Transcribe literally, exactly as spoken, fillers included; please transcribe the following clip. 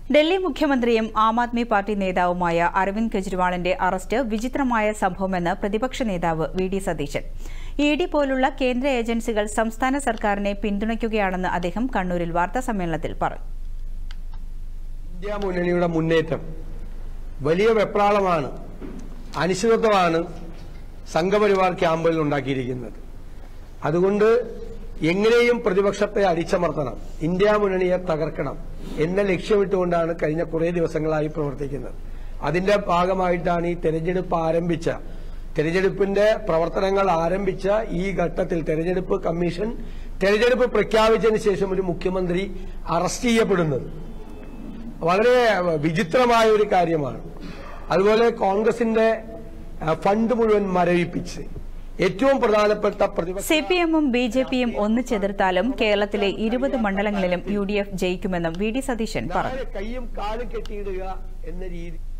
ഡൽഹി മുഖ്യമന്ത്രിയും ആം ആദ്മി പാർട്ടി നേതാവുമായ അരവിന്ദ് കെജ്രിവാളിന്റെ അറസ്റ്റ് വിചിത്രമായ സംഭവമെന്ന് പ്രതിപക്ഷ നേതാവ് V D Satheesan. E D പോലുള്ള കേന്ദ്ര ഏജൻസികൾ സംസ്ഥാന സർക്കാരിനെ പിന്തുണയ്ക്കുകയാണെന്ന് അദ്ദേഹം കണ്ണൂരിൽ വാർത്താസമ്മേളനത്തിൽ പറഞ്ഞു. ഇന്ത്യ മുന്നണിയുടെ മുന്നേറ്റം വലിയ വെപ്രാളമാണ്, അനിശ്ചിതത്വമാണ് സംഘപരിവാർ ക്യാമ്പുകളിൽ ഉണ്ടാക്കിയിരിക്കുന്നത്. അതുകൊണ്ട് എങ്ങനെയും പ്രതിപക്ഷത്തെ അടിച്ചമർത്തണം, ഇന്ത്യ മുന്നണിയെ തകർക്കണം എന്ന ലക്ഷ്യമിട്ടുകൊണ്ടാണ് കഴിഞ്ഞ കുറേ ദിവസങ്ങളായി പ്രവർത്തിക്കുന്നത്. അതിന്റെ ഭാഗമായിട്ടാണ് ഈ തെരഞ്ഞെടുപ്പ് ആരംഭിച്ച തെരഞ്ഞെടുപ്പിന്റെ പ്രവർത്തനങ്ങൾ ആരംഭിച്ച ഈ ഘട്ടത്തിൽ തെരഞ്ഞെടുപ്പ് കമ്മീഷൻ തെരഞ്ഞെടുപ്പ് പ്രഖ്യാപിച്ചതിന് ശേഷം ഒരു മുഖ്യമന്ത്രി അറസ്റ്റ് ചെയ്യപ്പെടുന്നത് വളരെ വിചിത്രമായ ഒരു കാര്യമാണ്. അതുപോലെ കോൺഗ്രസിന്റെ ഫണ്ട് മുഴുവൻ മരവിപ്പിച്ച് ഏറ്റവും പ്രധാനപ്പെട്ട പ്രതിപക്ഷ സി പി എമ്മും ബി ജെ പിയും ഒന്നിച്ചെതിർത്താലും കേരളത്തിലെ ഇരുപത് മണ്ഡലങ്ങളിലും യു ഡി എഫ് ജയിക്കുമെന്നും വി ഡി സതീശൻ പറഞ്ഞു. കൈയും കാലും കെട്ടിയിടുക എന്ന രീതി